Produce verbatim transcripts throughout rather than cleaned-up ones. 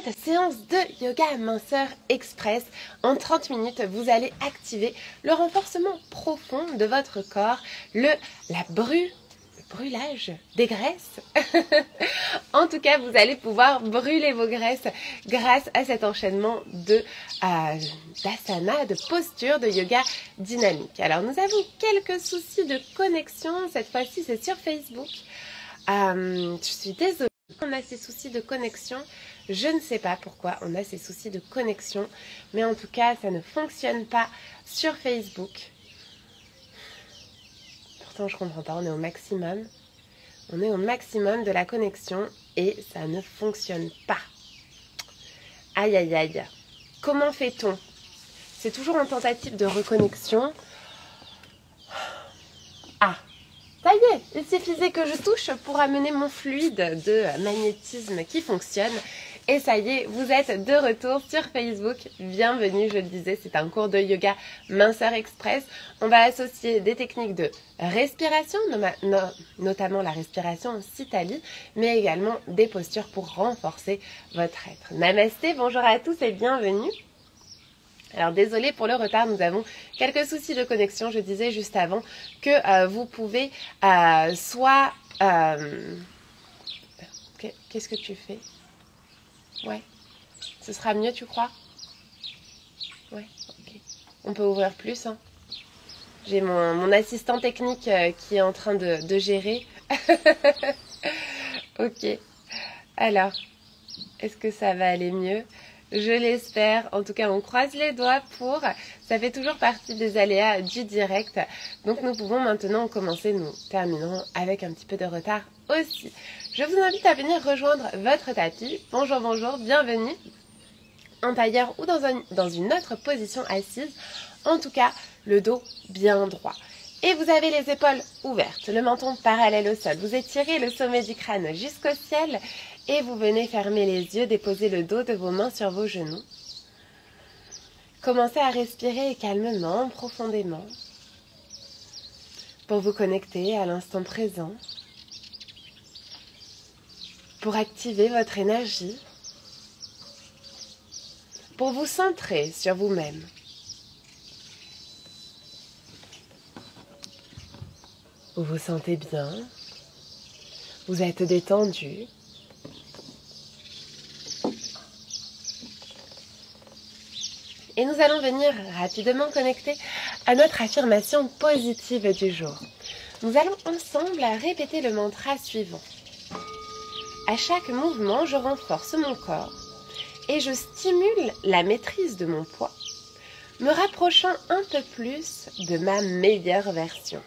cette séance de yoga minceur express, en trente minutes, vous allez activer le renforcement profond de votre corps, le, la bru, le brûlage des graisses. En tout cas, vous allez pouvoir brûler vos graisses grâce à cet enchaînement de euh, d'asana, de posture, de yoga dynamique. Alors, nous avons quelques soucis de connexion. Cette fois-ci, c'est sur Facebook. Euh, je suis désolée. On a ces soucis de connexion, je ne sais pas pourquoi on a ces soucis de connexion, mais en tout cas ça ne fonctionne pas sur Facebook. Pourtant je comprends pas, on est au maximum, on est au maximum de la connexion et ça ne fonctionne pas. Aïe aïe aïe, comment fait-on? C'est toujours en tentative de reconnexion. Ah, ça y est, il suffisait que je touche pour amener mon fluide de magnétisme qui fonctionne. Et ça y est, vous êtes de retour sur Facebook. Bienvenue, je le disais, c'est un cours de yoga minceur express. On va associer des techniques de respiration, notamment la respiration Sitali, mais également des postures pour renforcer votre être. Namasté, bonjour à tous et bienvenue. Alors désolé pour le retard, nous avons quelques soucis de connexion. Je disais juste avant que euh, vous pouvez euh, soit... Euh... Qu'est-ce que tu fais? Ouais, ce sera mieux tu crois? Ouais, ok. On peut ouvrir plus, hein. J'ai mon, mon assistant technique euh, qui est en train de, de gérer. Ok, alors, est-ce que ça va aller mieux? Je l'espère. En tout cas, on croise les doigts pour... Ça fait toujours partie des aléas du direct. Donc, nous pouvons maintenant commencer. Nous terminerons avec un petit peu de retard aussi. Je vous invite à venir rejoindre votre tapis. Bonjour, bonjour, bienvenue. En tailleur ou dans, un, dans une autre position assise. En tout cas, le dos bien droit. Et vous avez les épaules ouvertes, le menton parallèle au sol. Vous étirez le sommet du crâne jusqu'au ciel. Et vous venez fermer les yeux, déposer le dos de vos mains sur vos genoux. Commencez à respirer calmement, profondément, pour vous connecter à l'instant présent, pour activer votre énergie, pour vous centrer sur vous-même. Vous vous sentez bien, vous êtes détendu. Et nous allons venir rapidement connecter à notre affirmation positive du jour. Nous allons ensemble répéter le mantra suivant. À chaque mouvement, je renforce mon corps et je stimule la maîtrise de mon poids, me rapprochant un peu plus de ma meilleure version.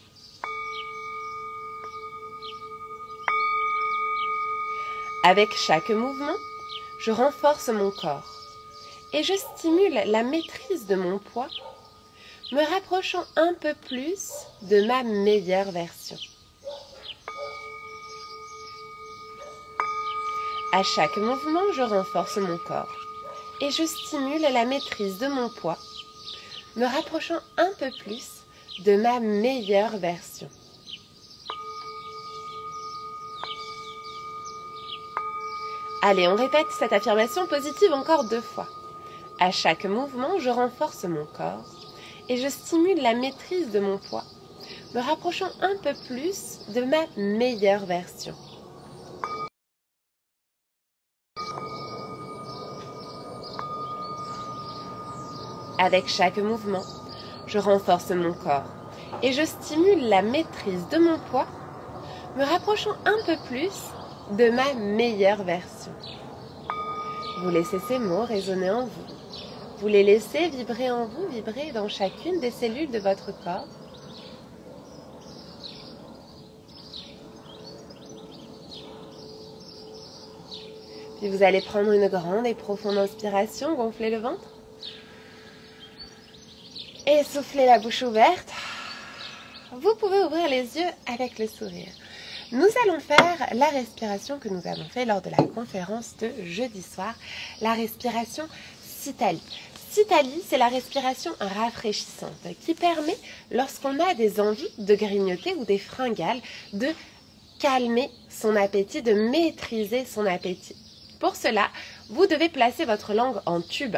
Avec chaque mouvement, je renforce mon corps et je stimule la maîtrise de mon poids, me rapprochant un peu plus de ma meilleure version. À chaque mouvement, je renforce mon corps et je stimule la maîtrise de mon poids, me rapprochant un peu plus de ma meilleure version. Allez, on répète cette affirmation positive encore deux fois. À chaque mouvement, je renforce mon corps et je stimule la maîtrise de mon poids, me rapprochant un peu plus de ma meilleure version. Avec chaque mouvement, je renforce mon corps et je stimule la maîtrise de mon poids, me rapprochant un peu plus de ma meilleure version. Vous laissez ces mots résonner en vous. Vous les laissez vibrer en vous, vibrer dans chacune des cellules de votre corps. Puis vous allez prendre une grande et profonde inspiration, gonfler le ventre. Et souffler la bouche ouverte. Vous pouvez ouvrir les yeux avec le sourire. Nous allons faire la respiration que nous avons fait lors de la conférence de jeudi soir, la respiration Sitali. Sitali, c'est la respiration rafraîchissante qui permet, lorsqu'on a des envies de grignoter ou des fringales, de calmer son appétit, de maîtriser son appétit. Pour cela, vous devez placer votre langue en tube.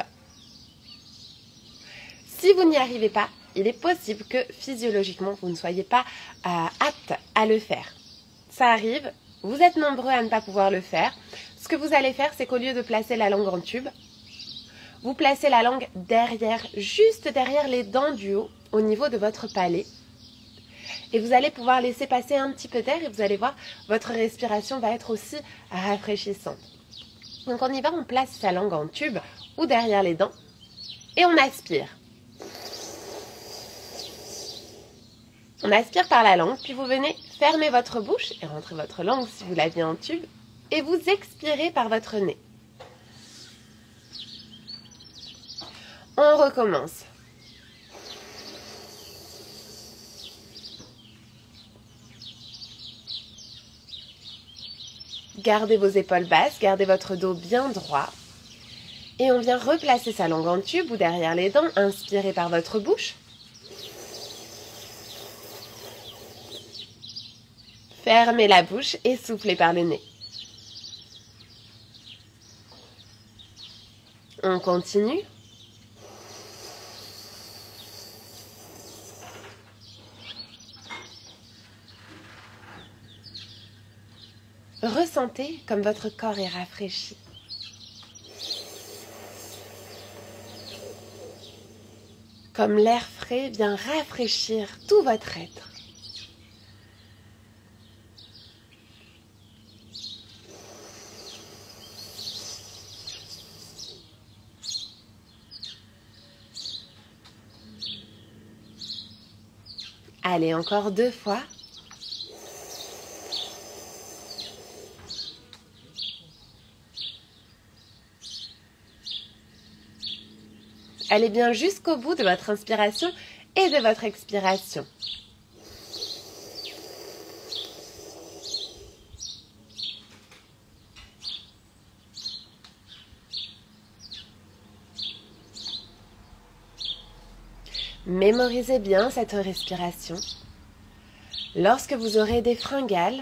Si vous n'y arrivez pas, il est possible que physiologiquement, vous ne soyez pas euh, apte à le faire. Ça arrive, vous êtes nombreux à ne pas pouvoir le faire. Ce que vous allez faire, c'est qu'au lieu de placer la langue en tube, vous placez la langue derrière, juste derrière les dents du haut, au niveau de votre palais. Et vous allez pouvoir laisser passer un petit peu d'air et vous allez voir, votre respiration va être aussi rafraîchissante. Donc on y va, on place sa langue en tube ou derrière les dents et on aspire. On aspire par la langue, puis vous venez fermer votre bouche et rentrer votre langue si vous l'aviez en tube et vous expirez par votre nez. On recommence. Gardez vos épaules basses, gardez votre dos bien droit. Et on vient replacer sa langue en tube ou derrière les dents, inspirez par votre bouche. Fermez la bouche et soufflez par le nez. On continue. Ressentez comme votre corps est rafraîchi. Comme l'air frais vient rafraîchir tout votre être. Allez, encore deux fois. Allez bien jusqu'au bout de votre inspiration et de votre expiration. Mémorisez bien cette respiration. Lorsque vous aurez des fringales,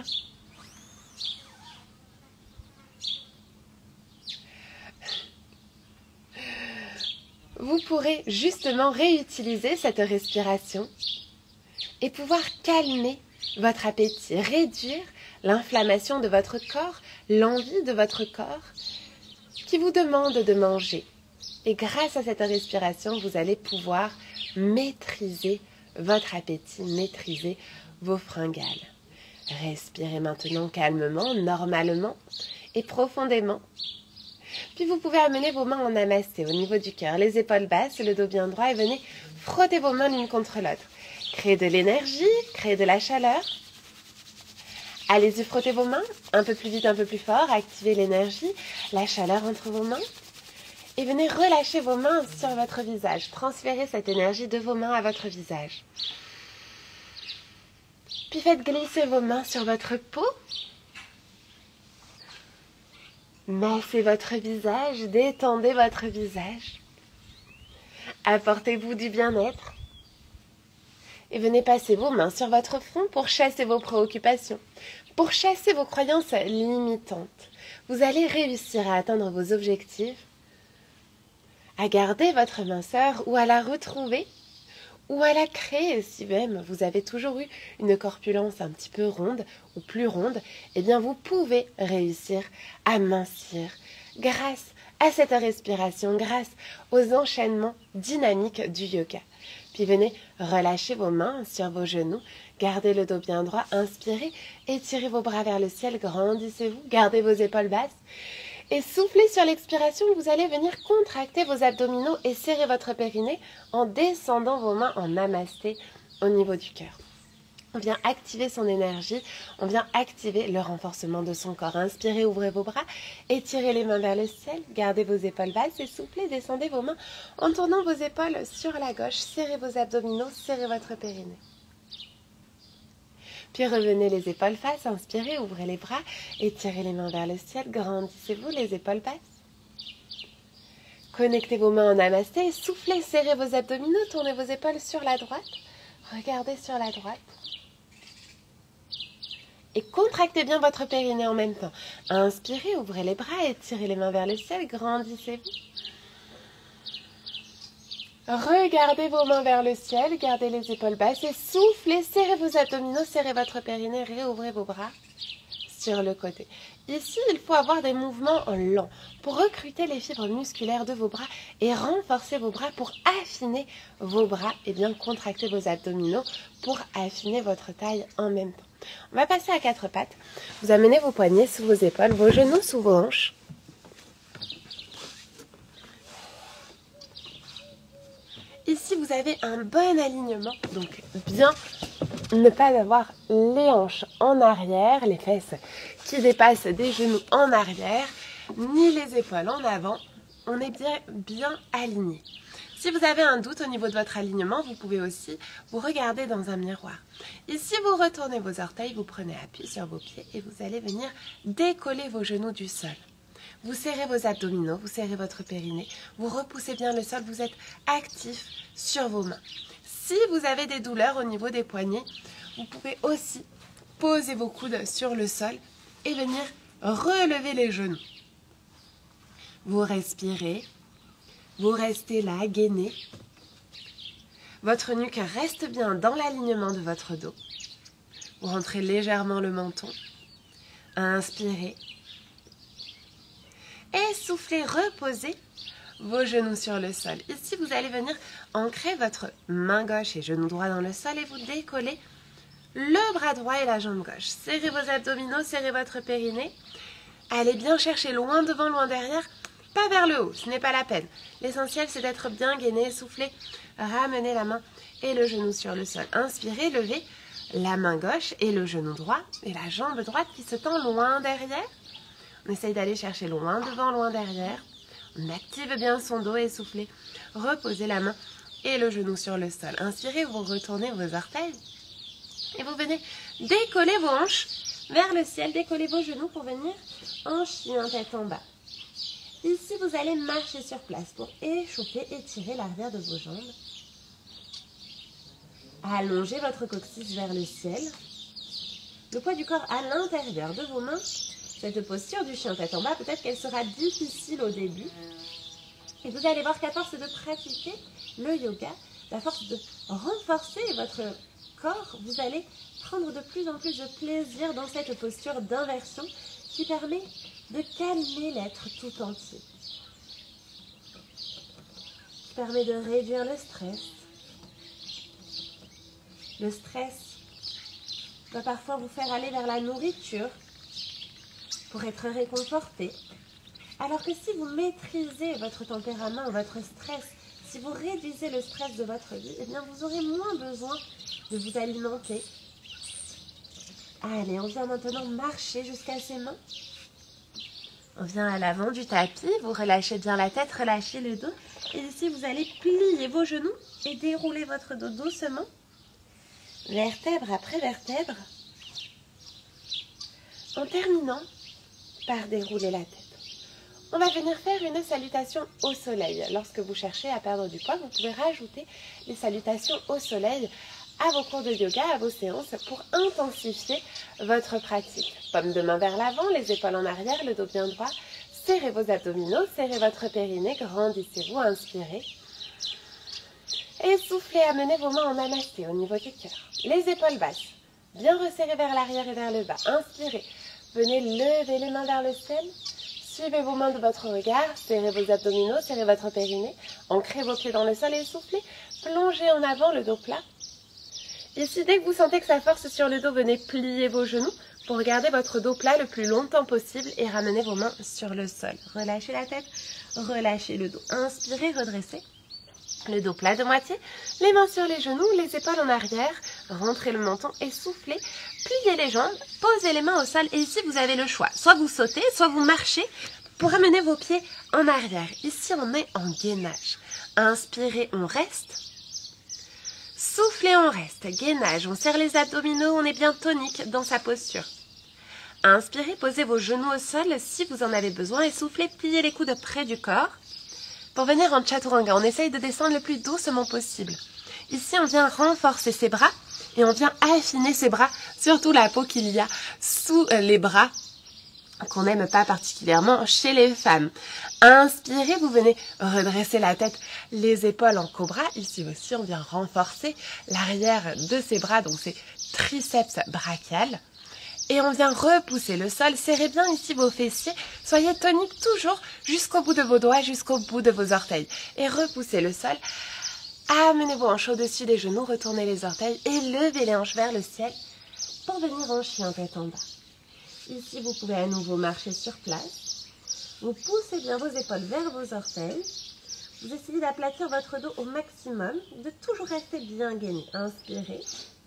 vous pourrez justement réutiliser cette respiration et pouvoir calmer votre appétit, réduire l'inflammation de votre corps, l'envie de votre corps qui vous demande de manger. Et grâce à cette respiration, vous allez pouvoir maîtriser votre appétit, maîtriser vos fringales. Respirez maintenant calmement, normalement et profondément. Puis vous pouvez amener vos mains en namasté au niveau du cœur, les épaules basses, le dos bien droit et venez frotter vos mains l'une contre l'autre. Créez de l'énergie, créez de la chaleur. Allez-y, frottez vos mains, un peu plus vite, un peu plus fort, activez l'énergie, la chaleur entre vos mains. Et venez relâcher vos mains sur votre visage, transférez cette énergie de vos mains à votre visage. Puis faites glisser vos mains sur votre peau. Massez votre visage, détendez votre visage. Apportez-vous du bien-être. Et venez passer vos mains sur votre front pour chasser vos préoccupations, pour chasser vos croyances limitantes. Vous allez réussir à atteindre vos objectifs, à garder votre minceur ou à la retrouver, ou à la créer si même vous avez toujours eu une corpulence un petit peu ronde ou plus ronde, eh bien vous pouvez réussir à mincir grâce à cette respiration, grâce aux enchaînements dynamiques du yoga. Puis venez relâcher vos mains sur vos genoux, gardez le dos bien droit, inspirez, étirez vos bras vers le ciel, grandissez-vous, gardez vos épaules basses. Et soufflez sur l'expiration, vous allez venir contracter vos abdominaux et serrer votre périnée en descendant vos mains en namasté au niveau du cœur. On vient activer son énergie, on vient activer le renforcement de son corps. Inspirez, ouvrez vos bras, étirez les mains vers le ciel, gardez vos épaules basses et soufflez, descendez vos mains en tournant vos épaules sur la gauche, serrez vos abdominaux, serrez votre périnée. Puis revenez les épaules face, inspirez, ouvrez les bras, étirez les mains vers le ciel, grandissez-vous, les épaules basses. Connectez vos mains en namasté, soufflez, serrez vos abdominaux, tournez vos épaules sur la droite, regardez sur la droite. Et contractez bien votre périnée en même temps. Inspirez, ouvrez les bras, étirez les mains vers le ciel, grandissez-vous. Regardez vos mains vers le ciel, gardez les épaules basses et soufflez, serrez vos abdominaux, serrez votre périnée, réouvrez vos bras sur le côté. Ici, il faut avoir des mouvements lents pour recruter les fibres musculaires de vos bras et renforcer vos bras pour affiner vos bras et bien contracter vos abdominaux pour affiner votre taille en même temps. On va passer à quatre pattes. Vous amenez vos poignets sous vos épaules, vos genoux sous vos hanches. Ici, vous avez un bon alignement, donc bien ne pas avoir les hanches en arrière, les fesses qui dépassent des genoux en arrière, ni les épaules en avant. On est bien, bien aligné. Si vous avez un doute au niveau de votre alignement, vous pouvez aussi vous regarder dans un miroir. Ici, vous retournez vos orteils, vous prenez appui sur vos pieds et vous allez venir décoller vos genoux du sol. Vous serrez vos abdominaux, vous serrez votre périnée, vous repoussez bien le sol, vous êtes actif sur vos mains. Si vous avez des douleurs au niveau des poignets, vous pouvez aussi poser vos coudes sur le sol et venir relever les genoux. Vous respirez, vous restez là, gainé. Votre nuque reste bien dans l'alignement de votre dos. Vous rentrez légèrement le menton. Inspirez. Et soufflez, reposez vos genoux sur le sol. Ici, vous allez venir ancrer votre main gauche et genou droit dans le sol et vous décollez le bras droit et la jambe gauche. Serrez vos abdominaux, serrez votre périnée. Allez bien chercher loin devant, loin derrière, pas vers le haut, ce n'est pas la peine. L'essentiel, c'est d'être bien gainé, soufflez, ramenez la main et le genou sur le sol. Inspirez, levez la main gauche et le genou droit et la jambe droite qui se tend loin derrière. On essaye d'aller chercher loin devant, loin derrière. On active bien son dos et soufflez. Reposez la main et le genou sur le sol. Inspirez, vous retournez vos orteils. Et vous venez décoller vos hanches vers le ciel. Décollez vos genoux pour venir en chien, tête en bas. Ici, vous allez marcher sur place pour échauffer, étirer l'arrière de vos jambes. Allongez votre coccyx vers le ciel. Le poids du corps à l'intérieur de vos mains. Cette posture du chien tête en bas, peut-être qu'elle sera difficile au début. Et vous allez voir qu'à force de pratiquer le yoga, à force de renforcer votre corps, vous allez prendre de plus en plus de plaisir dans cette posture d'inversion qui permet de calmer l'être tout entier. Qui permet de réduire le stress. Le stress va parfois vous faire aller vers la nourriture pour être réconforté. Alors que si vous maîtrisez votre tempérament, votre stress, si vous réduisez le stress de votre vie, eh bien vous aurez moins besoin de vous alimenter. Allez, on vient maintenant marcher jusqu'à ses mains. On vient à l'avant du tapis, vous relâchez bien la tête, relâchez le dos. Et ici, vous allez plier vos genoux et dérouler votre dos doucement, vertèbre après vertèbre, en terminant par dérouler la tête. On va venir faire une salutation au soleil. Lorsque vous cherchez à perdre du poids, vous pouvez rajouter les salutations au soleil à vos cours de yoga, à vos séances pour intensifier votre pratique. Paume de main vers l'avant, les épaules en arrière, le dos bien droit. Serrez vos abdominaux, serrez votre périnée, grandissez-vous, inspirez. Et soufflez, amenez vos mains en namasté au niveau du cœur. Les épaules basses, bien resserrées vers l'arrière et vers le bas. Inspirez. Venez lever les mains vers le ciel. Suivez vos mains de votre regard. Serrez vos abdominaux, serrez votre périnée. Ancrez vos pieds dans le sol et soufflez. Plongez en avant, le dos plat. Ici, dès que vous sentez que ça force sur le dos, venez plier vos genoux pour garder votre dos plat le plus longtemps possible et ramener vos mains sur le sol. Relâchez la tête, relâchez le dos. Inspirez, redressez. Le dos plat de moitié, les mains sur les genoux, les épaules en arrière, rentrez le menton et soufflez, pliez les jambes, posez les mains au sol et ici vous avez le choix. Soit vous sautez, soit vous marchez pour amener vos pieds en arrière. Ici on est en gainage. Inspirez, on reste. Soufflez, on reste. Gainage, on serre les abdominaux, on est bien tonique dans sa posture. Inspirez, posez vos genoux au sol si vous en avez besoin et soufflez, pliez les coudes près du corps. Pour venir en chaturanga, on essaye de descendre le plus doucement possible. Ici, on vient renforcer ses bras Et on vient affiner ses bras, surtout la peau qu'il y a sous les bras, qu'on n'aime pas particulièrement chez les femmes. Inspirez, vous venez redresser la tête, les épaules en cobra. Ici aussi, on vient renforcer l'arrière de ses bras, donc c'est triceps brachial. Et on vient repousser le sol. Serrez bien ici vos fessiers. Soyez toniques toujours jusqu'au bout de vos doigts, jusqu'au bout de vos orteils. Et repoussez le sol. Amenez vos hanches au-dessus des genoux, retournez les orteils et levez les hanches vers le ciel pour venir en chien tête en bas. Ici, vous pouvez à nouveau marcher sur place. Vous poussez bien vos épaules vers vos orteils. Vous essayez d'aplatir votre dos au maximum, de toujours rester bien gainé. Inspirez.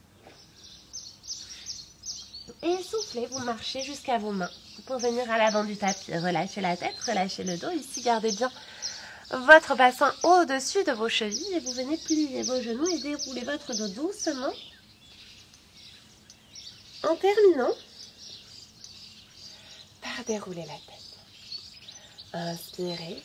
Et soufflez, vous marchez jusqu'à vos mains pour venir à l'avant du tapis. Relâchez la tête, relâchez le dos. Ici, gardez bien votre bassin au-dessus de vos chevilles et vous venez plier vos genoux et dérouler votre dos doucement. En terminant par dérouler la tête. Inspirez.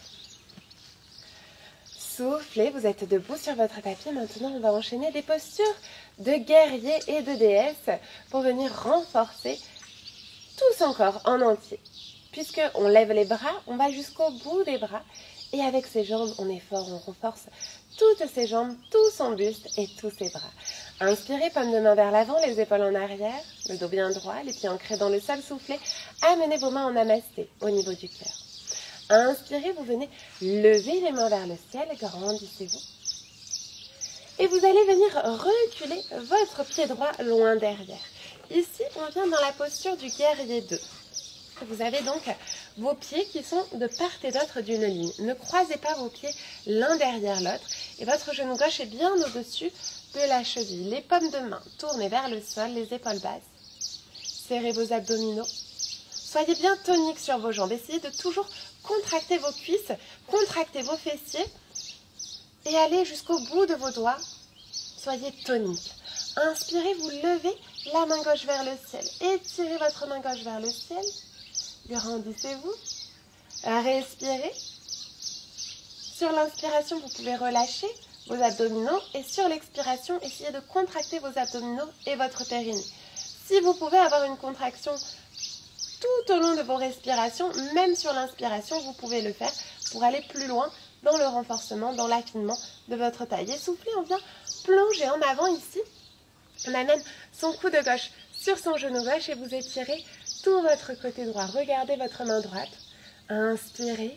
Soufflez, vous êtes debout sur votre tapis. Maintenant, on va enchaîner des postures de guerrier et de déesse pour venir renforcer tout son corps en entier. Puisqu'on lève les bras, on va jusqu'au bout des bras. Et avec ses jambes, on est fort, on renforce toutes ses jambes, tout son buste et tous ses bras. Inspirez, paume de main vers l'avant, les épaules en arrière, le dos bien droit, les pieds ancrés dans le sol, soufflez. Amenez vos mains en namasté au niveau du cœur. Inspirez, vous venez lever les mains vers le ciel, grandissez-vous. Et vous allez venir reculer votre pied droit loin derrière. Ici, on vient dans la posture du guerrier deux. Vous avez donc vos pieds qui sont de part et d'autre d'une ligne. Ne croisez pas vos pieds l'un derrière l'autre. Et votre genou gauche est bien au-dessus de la cheville. Les paumes de main tournez vers le sol, les épaules basses. Serrez vos abdominaux. Soyez bien toniques sur vos jambes. Essayez de toujours contracter vos cuisses, contracter vos fessiers et allez jusqu'au bout de vos doigts. Soyez toniques. Inspirez, vous levez la main gauche vers le ciel. Étirez votre main gauche vers le ciel. Grandissez-vous. Respirez. Sur l'inspiration, vous pouvez relâcher vos abdominaux et sur l'expiration, essayez de contracter vos abdominaux et votre périnée. Si vous pouvez avoir une contraction tout au long de vos respirations, même sur l'inspiration, vous pouvez le faire pour aller plus loin dans le renforcement, dans l'affinement de votre taille. Et soufflez, on vient plonger en avant ici. On amène son coude gauche sur son genou gauche et vous étirez tout votre côté droit. Regardez votre main droite. Inspirez.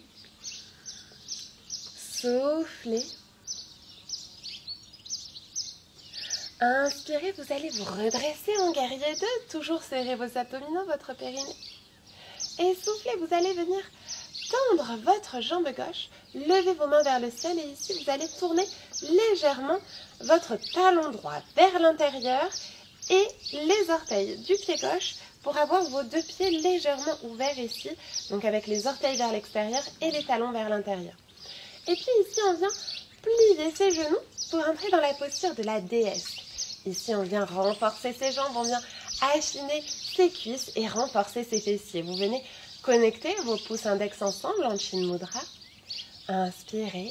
Soufflez. Inspirez, vous allez vous redresser en guerrier deux. Toujours serrer vos abdominaux, votre périnée. Et soufflez, vous allez venir tendre votre jambe gauche. Levez vos mains vers le ciel et ici, vous allez tourner légèrement votre talon droit vers l'intérieur et les orteils du pied gauche pour avoir vos deux pieds légèrement ouverts ici, donc avec les orteils vers l'extérieur et les talons vers l'intérieur. Et puis ici, on vient plier ses genoux pour entrer dans la posture de la déesse. Ici, on vient renforcer ses jambes, on vient affiner ses cuisses et renforcer ses fessiers. Vous venez connecter vos pouces index ensemble en Chin Mudra. Inspirez.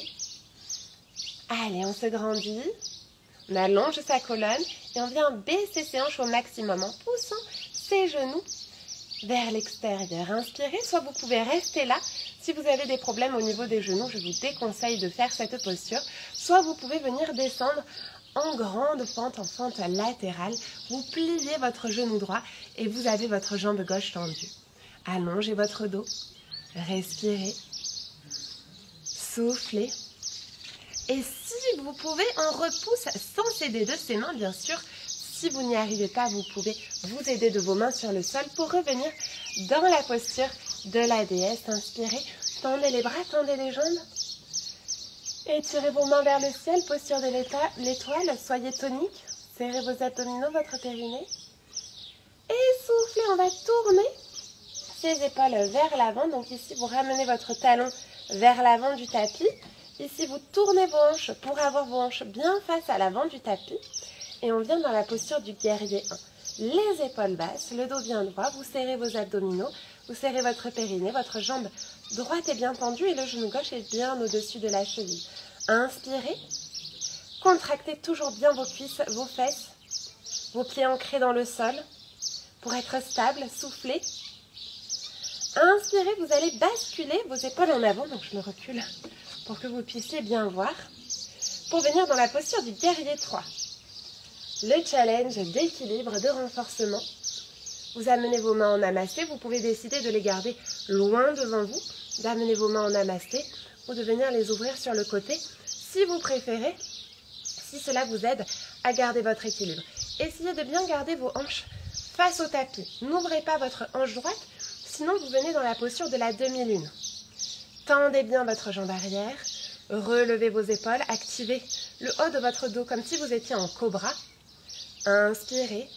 Allez, on se grandit. On allonge sa colonne et on vient baisser ses hanches au maximum en poussant ses genoux vers l'extérieur. Inspirez, soit vous pouvez rester là. Si vous avez des problèmes au niveau des genoux, je vous déconseille de faire cette posture. Soit vous pouvez venir descendre en grande fente, en fente latérale. Vous pliez votre genou droit et vous avez votre jambe gauche tendue. Allongez votre dos. Respirez. Soufflez. Et si vous pouvez, on repousse sans s'aider de ses mains, bien sûr. Si vous n'y arrivez pas, vous pouvez vous aider de vos mains sur le sol pour revenir dans la posture de la déesse. Inspirez, tendez les bras, tendez les jambes. Étirez vos mains vers le ciel, posture de l'étoile. Soyez tonique, serrez vos abdominaux, votre périnée. Et soufflez, on va tourner ses épaules vers l'avant. Donc ici, vous ramenez votre talon vers l'avant du tapis. Ici, vous tournez vos hanches pour avoir vos hanches bien face à l'avant du tapis. Et on vient dans la posture du guerrier un. Les épaules basses, le dos bien droit, vous serrez vos abdominaux, vous serrez votre périnée, votre jambe droite est bien tendue et le genou gauche est bien au-dessus de la cheville. Inspirez, contractez toujours bien vos cuisses, vos fesses. vos pieds ancrés dans le sol pour être stable, soufflez. Inspirez, vous allez basculer vos épaules en avant, donc je me recule pour que vous puissiez bien voir, pour venir dans la posture du guerrier trois. Le challenge d'équilibre, de renforcement. Vous amenez vos mains en namasté, vous pouvez décider de les garder loin devant vous, d'amener vos mains en namasté ou de venir les ouvrir sur le côté, si vous préférez, si cela vous aide à garder votre équilibre. Essayez de bien garder vos hanches face au tapis. N'ouvrez pas votre hanche droite, sinon vous venez dans la posture de la demi-lune. Tendez bien votre jambe arrière, relevez vos épaules, activez le haut de votre dos comme si vous étiez en cobra. Inspirez,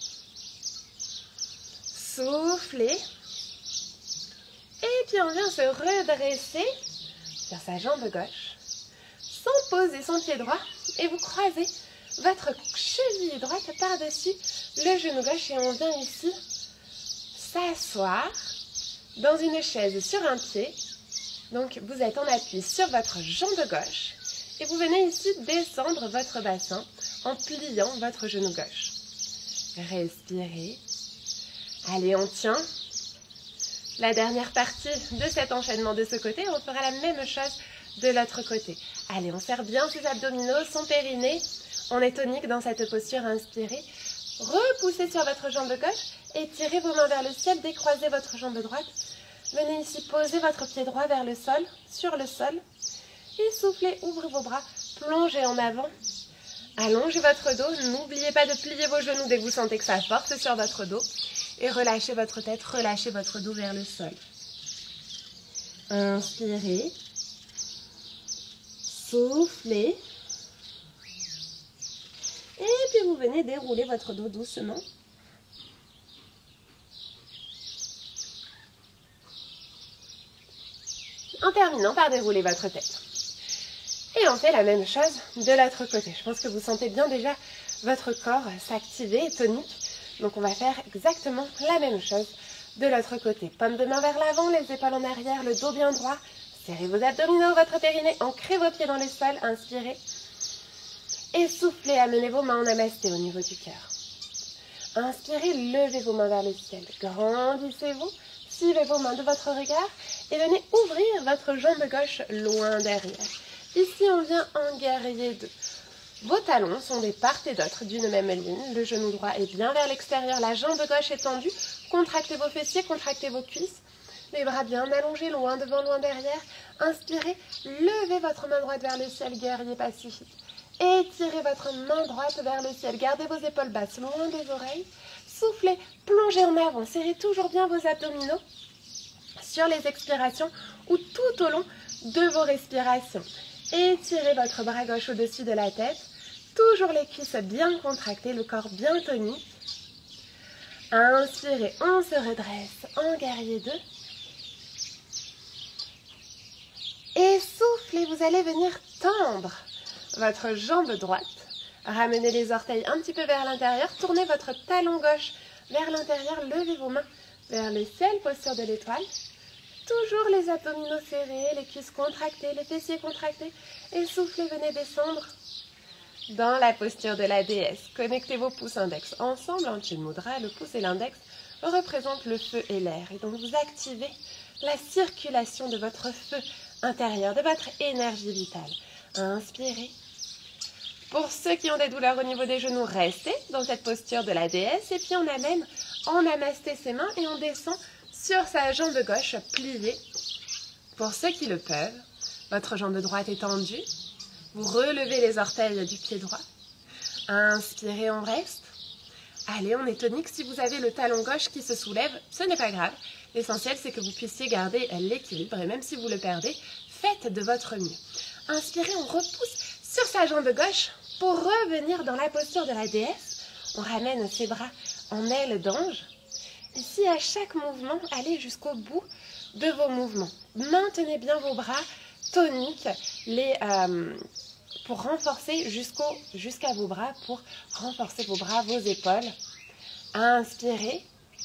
soufflez, et puis on vient se redresser sur sa jambe gauche, sans poser son pied droit, et vous croisez votre cheville droite par-dessus le genou gauche, et on vient ici s'asseoir dans une chaise sur un pied. Donc vous êtes en appui sur votre jambe gauche, et vous venez ici descendre votre bassin en pliant votre genou gauche. Respirez. Allez, on tient. La dernière partie de cet enchaînement de ce côté, on fera la même chose de l'autre côté. Allez, on serre bien ses abdominaux, son périnée. On est tonique dans cette posture. Inspirez. Repoussez sur votre jambe gauche et tirez vos mains vers le ciel. Décroisez votre jambe droite. Venez ici poser votre pied droit vers le sol, sur le sol. Et soufflez, ouvrez vos bras, plongez en avant. Allongez votre dos, n'oubliez pas de plier vos genoux dès que vous sentez que ça force sur votre dos. Et relâchez votre tête, relâchez votre dos vers le sol. Inspirez. Soufflez. Et puis vous venez dérouler votre dos doucement. En terminant par dérouler votre tête. Et on fait la même chose de l'autre côté. Je pense que vous sentez bien déjà votre corps s'activer, tonique. Donc on va faire exactement la même chose de l'autre côté. Paume de main vers l'avant, les épaules en arrière, le dos bien droit. Serrez vos abdominaux, votre périnée, ancrez vos pieds dans le sol, inspirez. Et soufflez, amenez vos mains en namasté au niveau du cœur. Inspirez, levez vos mains vers le ciel. Grandissez-vous, suivez vos mains de votre regard et venez ouvrir votre jambe gauche loin derrière. Ici, on vient en guerrier deux. Vos talons sont des part et d'autre d'une même ligne. Le genou droit est bien vers l'extérieur, la jambe gauche est tendue. Contractez vos fessiers, contractez vos cuisses. Les bras bien allongés, loin devant, loin derrière. Inspirez, levez votre main droite vers le ciel, guerrier pacifique. Étirez votre main droite vers le ciel. Gardez vos épaules basses, loin des oreilles. Soufflez, plongez en avant. Serrez toujours bien vos abdominaux sur les expirations ou tout au long de vos respirations. Étirez votre bras gauche au-dessus de la tête. Toujours les cuisses bien contractées, le corps bien tonique. Inspirez, on se redresse en guerrier deux. Et soufflez, vous allez venir tendre votre jambe droite. Ramenez les orteils un petit peu vers l'intérieur. Tournez votre talon gauche vers l'intérieur. Levez vos mains vers le ciel, posture de l'étoile. Toujours les abdominaux serrés, les cuisses contractées, les fessiers contractés. Et soufflez, venez descendre dans la posture de la déesse. Connectez vos pouces index ensemble en Chin Mudra. Le pouce et l'index représentent le feu et l'air. Et donc vous activez la circulation de votre feu intérieur, de votre énergie vitale. Inspirez. Pour ceux qui ont des douleurs au niveau des genoux, restez dans cette posture de la déesse. Et puis on amène en namasté ses mains et on descend sur sa jambe gauche pliée. Pour ceux qui le peuvent, votre jambe droite est tendue. Vous relevez les orteils du pied droit. Inspirez, on reste. Allez, on est tonique. Si vous avez le talon gauche qui se soulève, ce n'est pas grave. L'essentiel, c'est que vous puissiez garder l'équilibre. Et même si vous le perdez, faites de votre mieux. Inspirez, on repousse sur sa jambe gauche pour revenir dans la posture de la déesse. On ramène ses bras en aile d'ange. Ici, à chaque mouvement, allez jusqu'au bout de vos mouvements. Maintenez bien vos bras toniques les, euh, pour renforcer jusqu'au, jusqu'à vos bras, pour renforcer vos bras, vos épaules. Inspirez.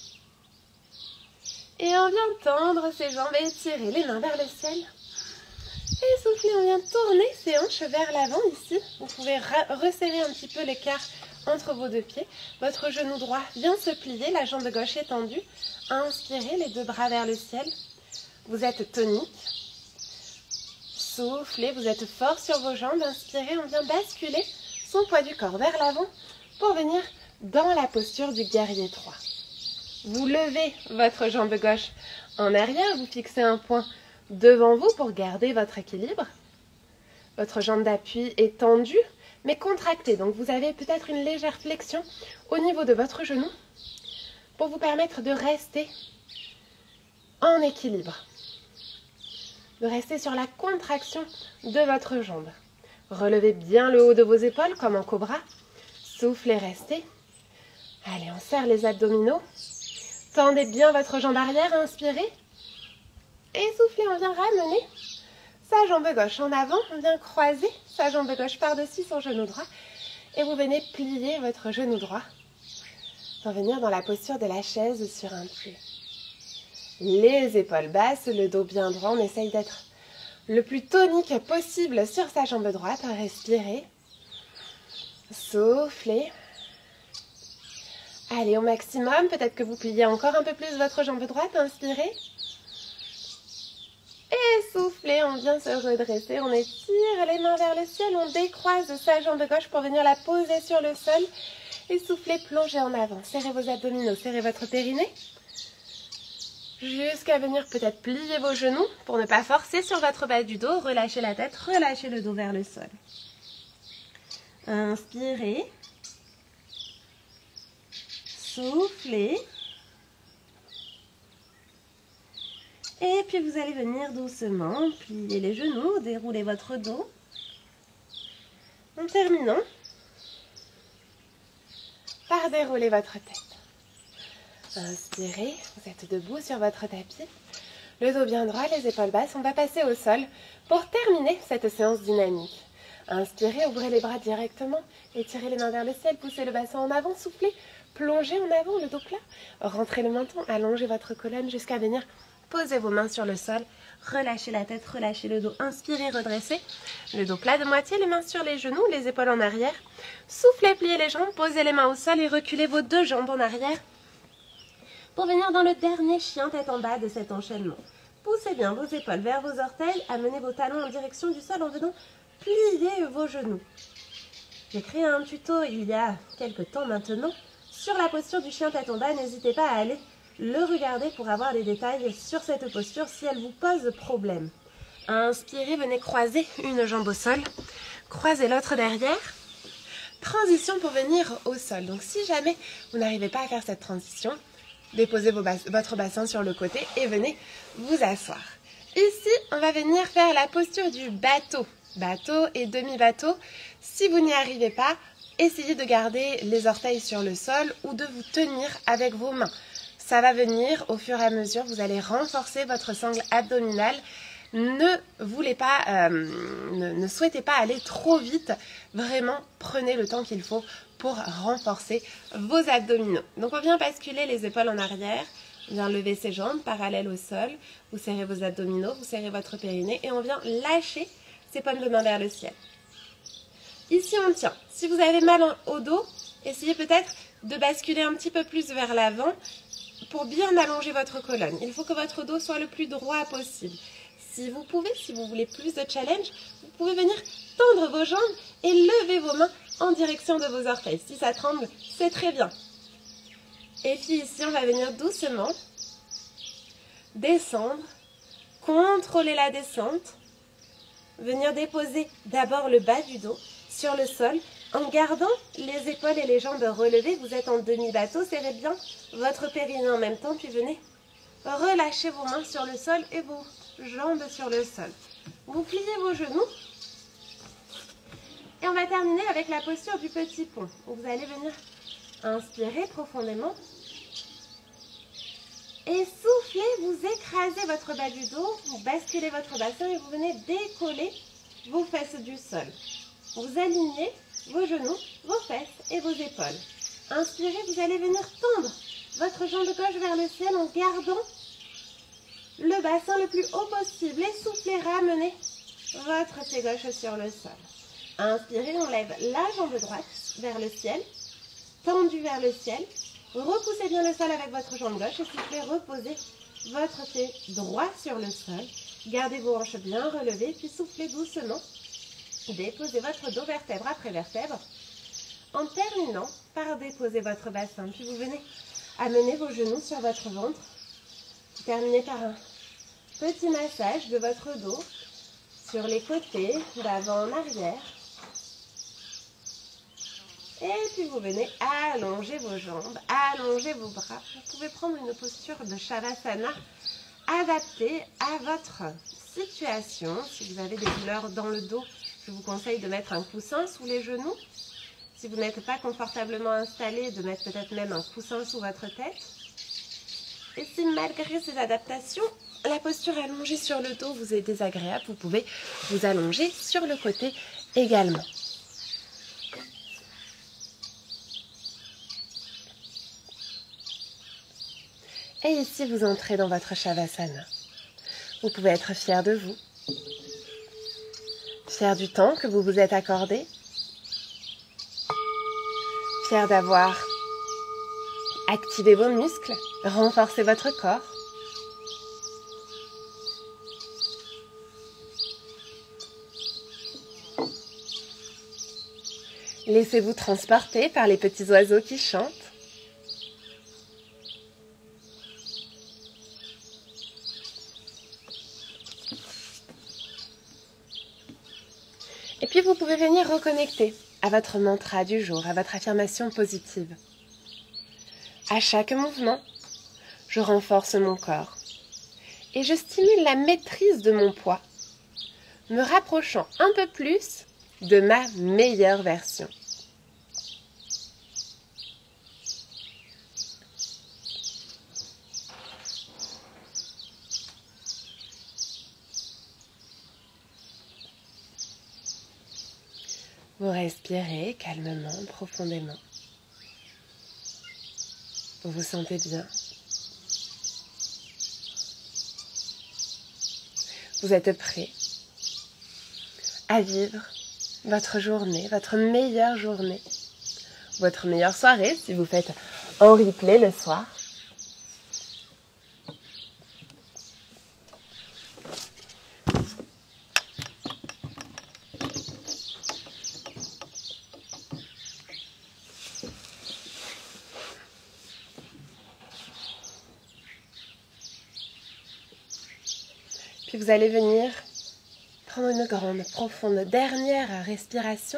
Et on vient tendre ses jambes et étirer les mains vers le ciel. Et soufflez, on vient tourner ses hanches vers l'avant ici. Vous pouvez resserrer un petit peu l'écart entre vos deux pieds. Votre genou droit vient se plier, la jambe gauche est tendue. Inspirez, les deux bras vers le ciel. Vous êtes tonique. Soufflez, vous êtes fort sur vos jambes. Inspirez, on vient basculer son poids du corps vers l'avant pour venir dans la posture du guerrier trois. Vous levez votre jambe gauche en arrière, vous fixez un point devant vous pour garder votre équilibre. Votre jambe d'appui est tendue, mais contractée. Donc vous avez peut-être une légère flexion au niveau de votre genou pour vous permettre de rester en équilibre. De rester sur la contraction de votre jambe. Relevez bien le haut de vos épaules comme en cobra. Soufflez, restez. Allez, on serre les abdominaux. Tendez bien votre jambe arrière, inspirez. Et soufflez, on vient ramener sa jambe gauche en avant. On vient croiser sa jambe gauche par-dessus son genou droit. Et vous venez plier votre genou droit pour venir dans la posture de la chaise sur un pied. Les épaules basses, le dos bien droit. On essaye d'être le plus tonique possible sur sa jambe droite. Respirez. Soufflez. Allez, au maximum. Peut-être que vous pliez encore un peu plus votre jambe droite. Inspirez. Et soufflez. On vient se redresser. On étire les mains vers le ciel. On décroise sa jambe gauche pour venir la poser sur le sol. Et soufflez, plongez en avant. Serrez vos abdominaux, serrez votre périnée. Jusqu'à venir peut-être plier vos genoux pour ne pas forcer sur votre bas du dos. Relâchez la tête, relâchez le dos vers le sol. Inspirez. Soufflez. Et puis vous allez venir doucement plier les genoux, dérouler votre dos. En terminant par dérouler votre tête. Inspirez, vous êtes debout sur votre tapis, le dos bien droit, les épaules basses. On va passer au sol pour terminer cette séance dynamique. Inspirez, ouvrez les bras directement, étirez les mains vers le ciel, poussez le bassin en avant, soufflez, plongez en avant, le dos plat, rentrez le menton, allongez votre colonne jusqu'à venir poser vos mains sur le sol, relâchez la tête, relâchez le dos, inspirez, redressez, le dos plat de moitié, les mains sur les genoux, les épaules en arrière, soufflez, pliez les jambes, posez les mains au sol et reculez vos deux jambes en arrière, pour venir dans le dernier chien tête en bas de cet enchaînement. Poussez bien vos épaules vers vos orteils, amenez vos talons en direction du sol en venant plier vos genoux. J'ai créé un tuto il y a quelques temps maintenant sur la posture du chien tête en bas. N'hésitez pas à aller le regarder pour avoir les détails sur cette posture si elle vous pose problème. Inspirez, venez croiser une jambe au sol, croisez l'autre derrière. Transition pour venir au sol. Donc si jamais vous n'arrivez pas à faire cette transition, déposez vos bas- votre bassin sur le côté et venez vous asseoir. Ici, on va venir faire la posture du bateau. Bateau et demi-bateau. Si vous n'y arrivez pas, essayez de garder les orteils sur le sol ou de vous tenir avec vos mains. Ça va venir au fur et à mesure. Vous allez renforcer votre sangle abdominale. Ne voulez pas, euh, ne, ne souhaitez pas aller trop vite. Vraiment, prenez le temps qu'il faut pour renforcer vos abdominaux. Donc on vient basculer les épaules en arrière, on vient lever ses jambes parallèles au sol, vous serrez vos abdominaux, vous serrez votre périnée et on vient lâcher ses paumes de main vers le ciel. Ici on tient. Si vous avez mal au dos, essayez peut-être de basculer un petit peu plus vers l'avant pour bien allonger votre colonne. Il faut que votre dos soit le plus droit possible. Si vous pouvez, si vous voulez plus de challenge, vous pouvez venir tendre vos jambes et lever vos mains en direction de vos orteils. Si ça tremble, c'est très bien. Et puis ici, on va venir doucement descendre, contrôler la descente, venir déposer d'abord le bas du dos sur le sol en gardant les épaules et les jambes relevées. Vous êtes en demi-bateau, serrez bien votre périnée en même temps, puis venez relâcher vos mains sur le sol et vos jambes sur le sol. Vous pliez vos genoux. Et on va terminer avec la posture du petit pont. Vous allez venir inspirer profondément. Et soufflez, vous écrasez votre bas du dos, vous basculez votre bassin et vous venez décoller vos fesses du sol. Vous alignez vos genoux, vos fesses et vos épaules. Inspirez, vous allez venir tendre votre jambe gauche vers le ciel en gardant le bassin le plus haut possible. Et soufflez, ramenez votre pied gauche sur le sol. Inspirez, on lève la jambe droite vers le ciel. tendu vers le ciel. Repoussez bien le sol avec votre jambe gauche et soufflez, reposez votre pied droit sur le sol. Gardez vos hanches bien relevées, puis soufflez doucement. Déposez votre dos vertèbre après vertèbre. En terminant par déposer votre bassin, puis vous venez amener vos genoux sur votre ventre. Terminez par un petit massage de votre dos sur les côtés, d'avant en arrière. Et puis vous venez allonger vos jambes, allonger vos bras. Vous pouvez prendre une posture de Shavasana adaptée à votre situation. Si vous avez des douleurs dans le dos, je vous conseille de mettre un coussin sous les genoux. Si vous n'êtes pas confortablement installé, de mettre peut-être même un coussin sous votre tête. Et si malgré ces adaptations, la posture allongée sur le dos vous est désagréable, vous pouvez vous allonger sur le côté également. Et ici, vous entrez dans votre Shavasana. Vous pouvez être fier de vous, fier du temps que vous vous êtes accordé, fier d'avoir activé vos muscles, renforcé votre corps. Laissez-vous transporter par les petits oiseaux qui chantent. Et puis vous pouvez venir reconnecter à votre mantra du jour, à votre affirmation positive. À chaque mouvement, je renforce mon corps et je stimule la maîtrise de mon poids, me rapprochant un peu plus de ma meilleure version. Vous respirez calmement, profondément. Vous vous sentez bien. Vous êtes prêt à vivre votre journée, votre meilleure journée, votre meilleure soirée si vous faites un replay le soir. Puis vous allez venir prendre une grande, profonde, dernière respiration.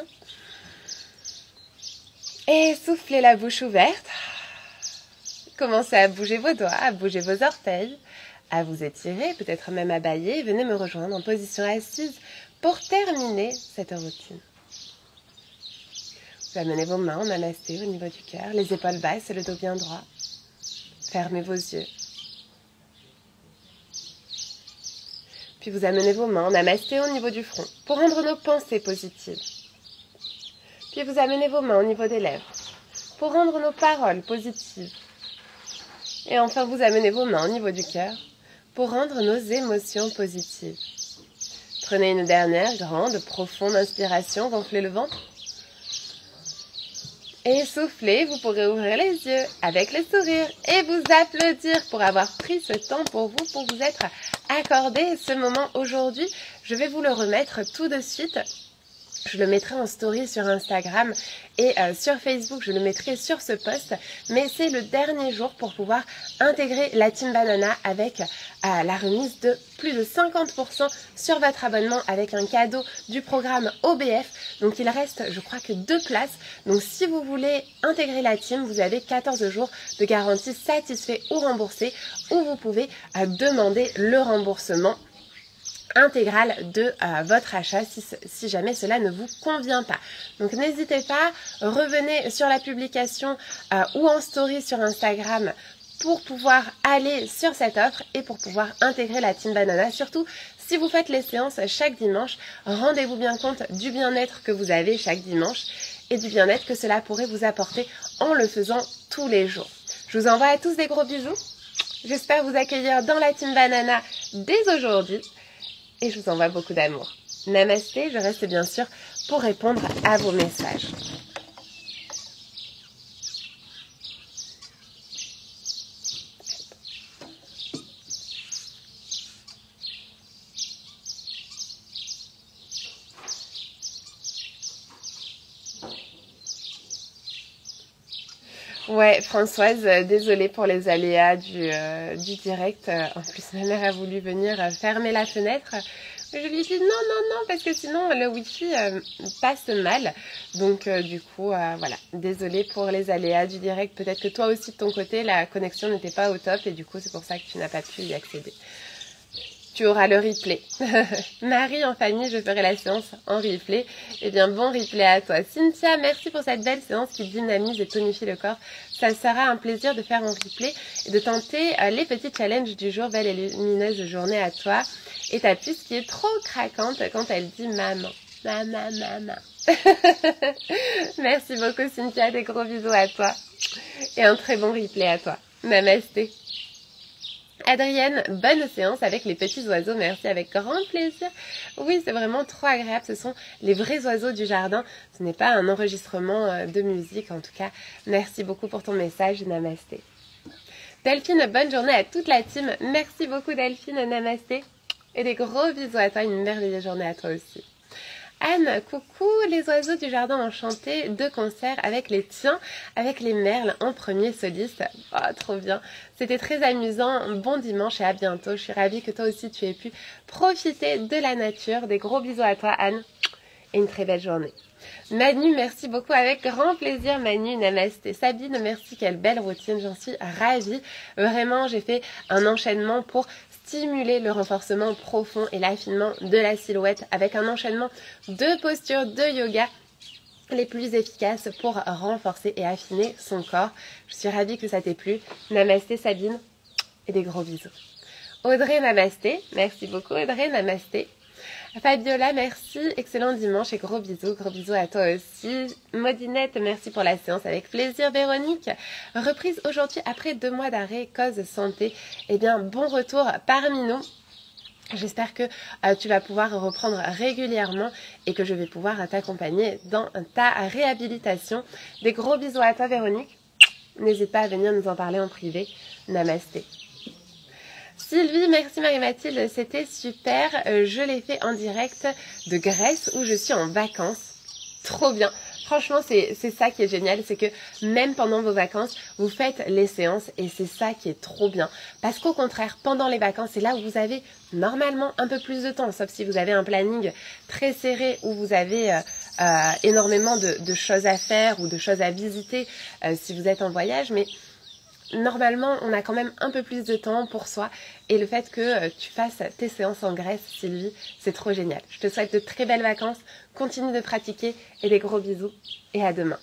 Et soufflez la bouche ouverte. Commencez à bouger vos doigts, à bouger vos orteils, à vous étirer, peut-être même à bâiller. Venez me rejoindre en position assise pour terminer cette routine. Vous amenez vos mains en namasté au niveau du cœur, les épaules basses et le dos bien droit. Fermez vos yeux. Puis vous amenez vos mains en namasté au niveau du front pour rendre nos pensées positives. Puis vous amenez vos mains au niveau des lèvres pour rendre nos paroles positives. Et enfin, vous amenez vos mains au niveau du cœur pour rendre nos émotions positives. Prenez une dernière grande, profonde inspiration, gonflez le ventre. Et soufflez, vous pourrez ouvrir les yeux avec le sourire et vous applaudir pour avoir pris ce temps pour vous, pour vous être accordé ce moment aujourd'hui. Je vais vous le remettre tout de suite. Je le mettrai en story sur Instagram et euh, sur Facebook, je le mettrai sur ce post. Mais c'est le dernier jour pour pouvoir intégrer la Team Banana avec euh, la remise de plus de cinquante pour cent sur votre abonnement avec un cadeau du programme O B F. Donc il reste, je crois que deux places. Donc si vous voulez intégrer la team, vous avez quatorze jours de garantie satisfait ou remboursé, où vous pouvez euh, demander le remboursement intégrale de euh, votre achat si, si jamais cela ne vous convient pas. Donc n'hésitez pas, revenez sur la publication euh, ou en story sur Instagram pour pouvoir aller sur cette offre et pour pouvoir intégrer la Team Banana. Surtout, si vous faites les séances chaque dimanche, rendez-vous bien compte du bien-être que vous avez chaque dimanche et du bien-être que cela pourrait vous apporter en le faisant tous les jours. Je vous envoie à tous des gros bisous. J'espère vous accueillir dans la Team Banana dès aujourd'hui. Et je vous envoie beaucoup d'amour. Namasté, je reste bien sûr pour répondre à vos messages. Ouais, Françoise, euh, désolée pour les aléas du, euh, du direct. Euh, en plus, ma mère a voulu venir euh, fermer la fenêtre. Mais je lui ai dit non, non, non, parce que sinon le wifi euh, passe mal. Donc euh, du coup, euh, voilà, désolée pour les aléas du direct. Peut-être que toi aussi de ton côté, la connexion n'était pas au top et du coup, c'est pour ça que tu n'as pas pu y accéder. Tu auras le replay. Marie, en famille, je ferai la séance en replay. Eh bien, bon replay à toi. Cynthia, merci pour cette belle séance qui dynamise et tonifie le corps. Ça sera un plaisir de faire en replay et de tenter euh, les petits challenges du jour. Belle et lumineuse journée à toi. Et ta puce qui est trop craquante quand elle dit maman. Maman, maman. Merci beaucoup, Cynthia. Des gros bisous à toi. Et un très bon replay à toi. Namasté. Adrienne, bonne séance avec les petits oiseaux, merci, avec grand plaisir. Oui, c'est vraiment trop agréable, ce sont les vrais oiseaux du jardin, ce n'est pas un enregistrement de musique en tout cas. Merci beaucoup pour ton message, namasté. Delphine, bonne journée à toute la team, merci beaucoup Delphine, namasté. Et des gros bisous à toi, une merveilleuse journée à toi aussi. Anne, coucou les oiseaux du jardin enchanté, deux concerts avec les tiens, avec les merles en premier soliste. Oh, trop bien. C'était très amusant. Bon dimanche et à bientôt. Je suis ravie que toi aussi tu aies pu profiter de la nature. Des gros bisous à toi Anne et une très belle journée. Manu, merci beaucoup, avec grand plaisir Manu, namasté. Sabine, merci, quelle belle routine, j'en suis ravie. Vraiment, j'ai fait un enchaînement pour stimuler le renforcement profond et l'affinement de la silhouette avec un enchaînement de postures de yoga les plus efficaces pour renforcer et affiner son corps. Je suis ravie que ça t'ait plu. Namasté Sabine et des gros bisous. Audrey, namasté. Merci beaucoup Audrey, namasté. Fabiola, merci, excellent dimanche et gros bisous, gros bisous à toi aussi. Maudinette, merci pour la séance, avec plaisir. Véronique, reprise aujourd'hui après deux mois d'arrêt, cause santé. Eh bien, bon retour parmi nous. J'espère que euh, tu vas pouvoir reprendre régulièrement et que je vais pouvoir t'accompagner dans ta réhabilitation. Des gros bisous à toi Véronique. N'hésite pas à venir nous en parler en privé. Namasté. Sylvie, merci Marie-Mathilde, c'était super. Euh, je l'ai fait en direct de Grèce où je suis en vacances. Trop bien. Franchement, c'est ça qui est génial, c'est que même pendant vos vacances, vous faites les séances et c'est ça qui est trop bien. Parce qu'au contraire, pendant les vacances, c'est là où vous avez normalement un peu plus de temps, sauf si vous avez un planning très serré où vous avez euh, euh, énormément de, de choses à faire ou de choses à visiter euh, si vous êtes en voyage, mais normalement, on a quand même un peu plus de temps pour soi et le fait que tu fasses tes séances en Grèce, Sylvie, c'est trop génial. Je te souhaite de très belles vacances, continue de pratiquer et des gros bisous et à demain.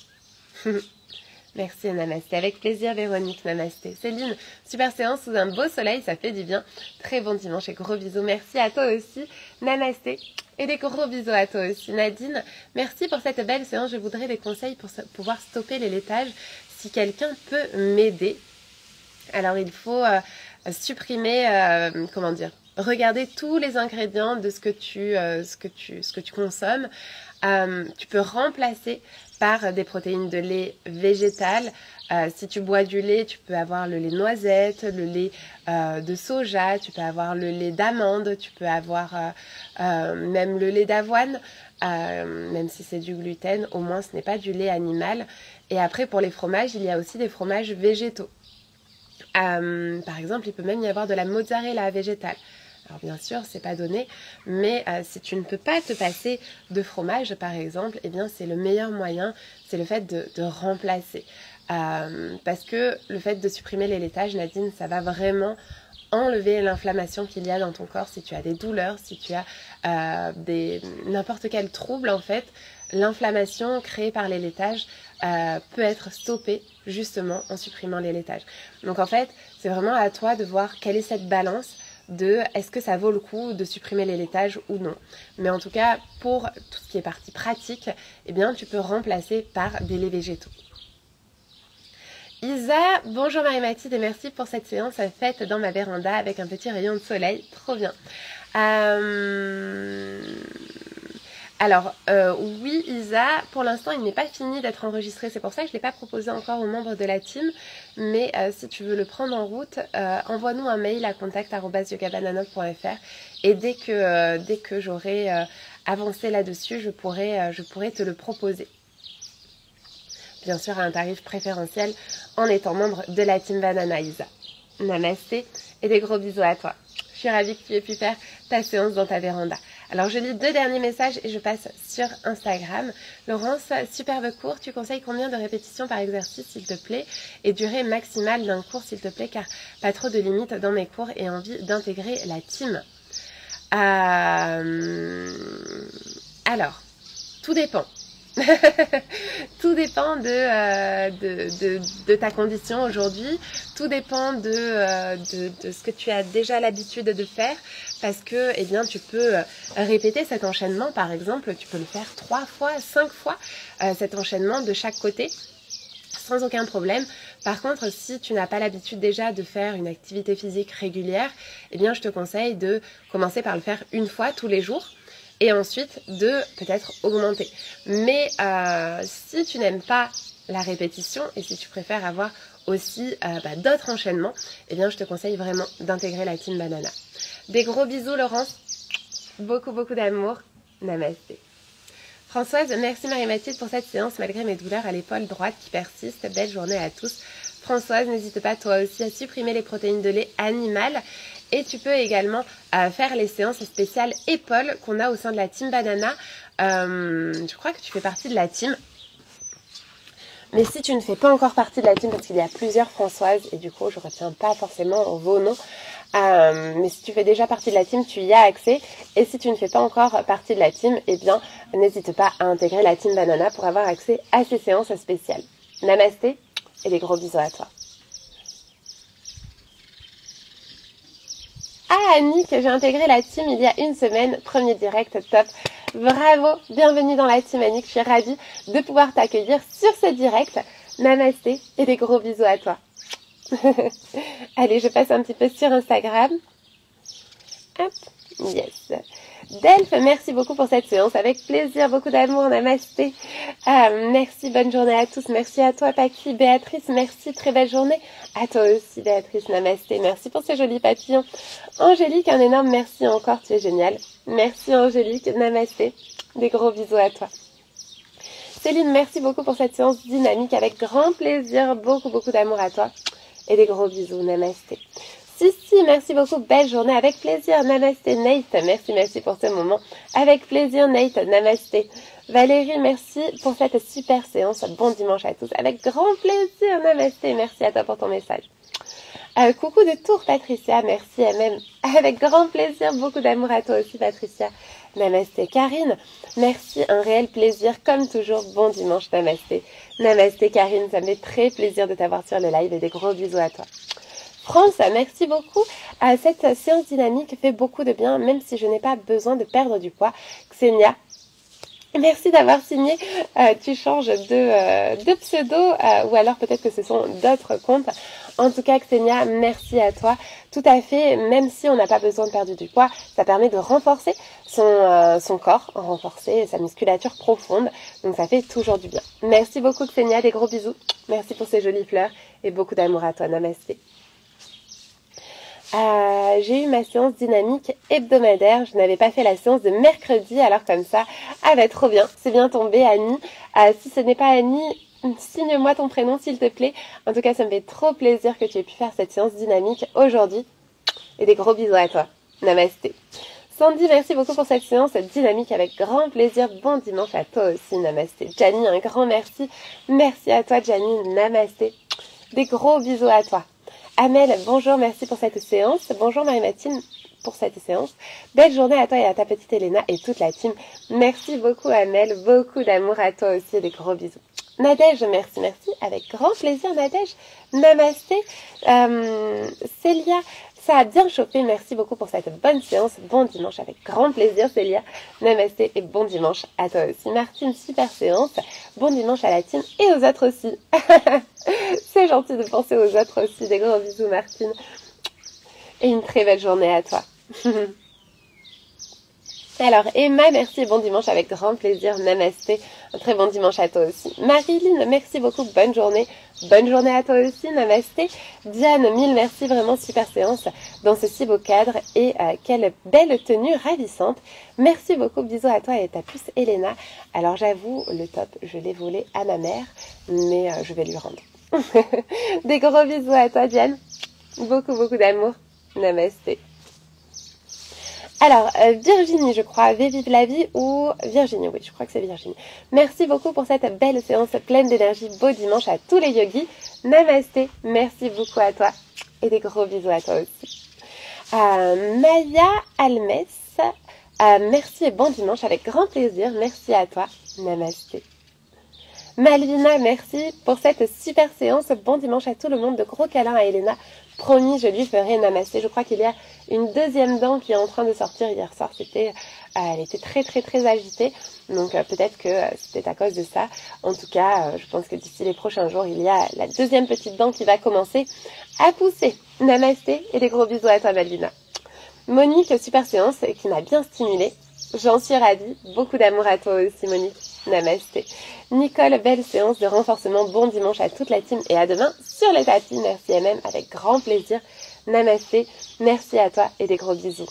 Merci, namasté. Avec plaisir, Véronique, namasté. Céline, super séance sous un beau soleil, ça fait du bien. Très bon dimanche et gros bisous. Merci à toi aussi, namasté. Et des gros bisous à toi aussi. Nadine, merci pour cette belle séance. Je voudrais des conseils pour pouvoir stopper les laitages. Si quelqu'un peut m'aider, alors il faut euh, supprimer, euh, comment dire, regarder tous les ingrédients de ce que tu, euh, ce que tu, ce que tu consommes. Euh, tu peux remplacer par des protéines de lait végétales. Euh, si tu bois du lait, tu peux avoir le lait noisette, le lait euh, de soja, tu peux avoir le lait d'amande, tu peux avoir euh, euh, même le lait d'avoine, euh, même si c'est du gluten, au moins ce n'est pas du lait animal. Et après, pour les fromages, il y a aussi des fromages végétaux. Euh, par exemple, il peut même y avoir de la mozzarella végétale. Alors bien sûr, c'est pas donné, mais euh, si tu ne peux pas te passer de fromage, par exemple, eh bien c'est le meilleur moyen, c'est le fait de, de remplacer. Euh, parce que le fait de supprimer les laitages, Nadine, ça va vraiment enlever l'inflammation qu'il y a dans ton corps. Si tu as des douleurs, si tu as euh, des n'importe quel trouble, en fait, l'inflammation créée par les laitages euh, peut être stoppée justement en supprimant les laitages. Donc en fait, c'est vraiment à toi de voir quelle est cette balance de est-ce que ça vaut le coup de supprimer les laitages ou non. Mais en tout cas, pour tout ce qui est partie pratique, eh bien, tu peux remplacer par des laits végétaux. Isa, bonjour Marie-Mathilde et merci pour cette séance faite dans ma véranda avec un petit rayon de soleil, trop bien. Euh... Alors, euh, oui Isa, pour l'instant il n'est pas fini d'être enregistré, c'est pour ça que je ne l'ai pas proposé encore aux membres de la team, mais euh, si tu veux le prendre en route, euh, envoie-nous un mail à contact arobase yoga banana point f r et dès que, euh, dès que j'aurai euh, avancé là-dessus, je pourrai, euh, je pourrai te le proposer. bien sûr à un tarif préférentiel en étant membre de la Team Banana Isa. Namasté et des gros bisous à toi. Je suis ravie que tu aies pu faire ta séance dans ta véranda. Alors je lis deux derniers messages et je passe sur Instagram. Laurence, superbe cours, tu conseilles combien de répétitions par exercice s'il te plaît et durée maximale d'un cours s'il te plaît car pas trop de limites dans mes cours et envie d'intégrer la team. Euh... Alors, tout dépend. Tout dépend de, euh, de, de, de ta condition aujourd'hui, tout dépend de, euh, de, de ce que tu as déjà l'habitude de faire parce que eh bien, tu peux répéter cet enchaînement, par exemple, tu peux le faire trois fois, cinq fois, euh, cet enchaînement de chaque côté sans aucun problème. Par contre, si tu n'as pas l'habitude déjà de faire une activité physique régulière, eh bien, je te conseille de commencer par le faire une fois tous les jours. Et ensuite de peut-être augmenter. Mais euh, si tu n'aimes pas la répétition et si tu préfères avoir aussi euh, bah, d'autres enchaînements, eh bien je te conseille vraiment d'intégrer la Team Banana. Des gros bisous Laurence, beaucoup beaucoup d'amour, namasté. Françoise, merci Marie-Mathilde pour cette séance malgré mes douleurs à l'épaule droite qui persistent. Belle journée à tous. Françoise, n'hésite pas toi aussi à supprimer les protéines de lait animal. Et tu peux également euh, faire les séances spéciales épaules qu'on a au sein de la Team Banana. Euh, je crois que tu fais partie de la team. Mais si tu ne fais pas encore partie de la team, parce qu'il y a plusieurs Françoises, et du coup je ne retiens pas forcément vos noms, euh, mais si tu fais déjà partie de la team, tu y as accès. Et si tu ne fais pas encore partie de la team, eh bien n'hésite pas à intégrer la Team Banana pour avoir accès à ces séances spéciales. Namasté et des gros bisous à toi. Ah Annick, j'ai intégré la team il y a une semaine, premier direct, top. Bravo, bienvenue dans la team Annick, je suis ravie de pouvoir t'accueillir sur ce direct. Namasté et des gros bisous à toi. Allez, je passe un petit peu sur Instagram. Hop, yes. Delph, merci beaucoup pour cette séance, avec plaisir, beaucoup d'amour, namasté. Euh, merci, bonne journée à tous, merci à toi Paki, Béatrice, merci, très belle journée. À toi aussi Béatrice, namasté, merci pour ces jolis papillons. Angélique, un énorme merci encore, tu es géniale. Merci Angélique, namasté, des gros bisous à toi. Céline, merci beaucoup pour cette séance dynamique, avec grand plaisir, beaucoup beaucoup d'amour à toi. Et des gros bisous, namasté. Si, si, merci beaucoup, belle journée, avec plaisir, namasté, Nate, merci, merci pour ce moment, avec plaisir, Nate, namasté. Valérie, merci pour cette super séance, bon dimanche à tous, avec grand plaisir, namasté, merci à toi pour ton message. Euh, coucou de Tours, Patricia, merci à même, avec grand plaisir, beaucoup d'amour à toi aussi, Patricia, namasté. Karine, merci, un réel plaisir, comme toujours, bon dimanche, namasté. Namasté, Karine, ça me fait très plaisir de t'avoir sur le live et des gros bisous à toi. France, merci beaucoup. Euh, cette séance dynamique fait beaucoup de bien, même si je n'ai pas besoin de perdre du poids. Xenia, merci d'avoir signé. Euh, tu changes de, euh, de pseudo euh, ou alors peut-être que ce sont d'autres comptes. En tout cas, Xenia, merci à toi. Tout à fait, même si on n'a pas besoin de perdre du poids, ça permet de renforcer son, euh, son corps, renforcer sa musculature profonde. Donc ça fait toujours du bien. Merci beaucoup Xenia, des gros bisous. Merci pour ces jolies fleurs et beaucoup d'amour à toi. Namasté. Euh, j'ai eu ma séance dynamique hebdomadaire, je n'avais pas fait la séance de mercredi, alors comme ça, ah bah trop bien, c'est bien tombé Annie. Euh, si ce n'est pas Annie, signe-moi ton prénom s'il te plaît. En tout cas, ça me fait trop plaisir que tu aies pu faire cette séance dynamique aujourd'hui. Et des gros bisous à toi. Namasté. Sandy, merci beaucoup pour cette séance dynamique avec grand plaisir. Bon dimanche à toi aussi, namasté. Gianni, un grand merci. Merci à toi Gianni, namasté. Des gros bisous à toi. Amel, bonjour, merci pour cette séance. Bonjour Marie-Mathilde pour cette séance. Belle journée à toi et à ta petite Elena et toute la team. Merci beaucoup Amel, beaucoup d'amour à toi aussi et des gros bisous. Nadège, merci, merci, avec grand plaisir Nadège. Namasté. Euh, Célia, ça a bien chauffé, merci beaucoup pour cette bonne séance. Bon dimanche, avec grand plaisir Célia. Namasté et bon dimanche à toi aussi. Martine, super séance. Bon dimanche à la team et aux autres aussi. C'est gentil de penser aux autres aussi. Des gros bisous Martine. Et une très belle journée à toi. Alors, Emma, merci et bon dimanche avec grand plaisir. Namasté. Un très bon dimanche à toi aussi. Marilyn, merci beaucoup. Bonne journée. Bonne journée à toi aussi. Namasté. Diane, mille merci. Vraiment super séance dans ce si beau cadre. Et euh, quelle belle tenue ravissante. Merci beaucoup. Bisous à toi et ta puce Elena. Alors, j'avoue, le top, je l'ai volé à ma mère. Mais euh, je vais lui rendre. Des gros bisous à toi, Diane. Beaucoup, beaucoup d'amour. Namasté. Alors, euh, Virginie, je crois, Vive la vie ou Virginie, oui, je crois que c'est Virginie. Merci beaucoup pour cette belle séance pleine d'énergie. Beau dimanche à tous les yogis. Namasté, merci beaucoup à toi. Et des gros bisous à toi aussi. Euh, Maya Almes, euh, merci et bon dimanche avec grand plaisir. Merci à toi. Namasté. Malvina, merci pour cette super séance. Bon dimanche à tout le monde. De gros câlins à Elena. Promis, je lui ferai namasté. Je crois qu'il y a une deuxième dent qui est en train de sortir hier soir. C'était, euh, elle était très très très agitée. Donc euh, peut-être que euh, c'était à cause de ça. En tout cas, euh, je pense que d'ici les prochains jours, il y a la deuxième petite dent qui va commencer à pousser. Namasté et des gros bisous à toi, Malvina. Monique, super séance qui m'a bien stimulée. J'en suis ravie. Beaucoup d'amour à toi aussi, Monique. Namasté. Nicole, belle séance de renforcement. Bon dimanche à toute la team et à demain sur les tapis. Merci M M, avec grand plaisir. Namasté. Merci à toi et des gros bisous.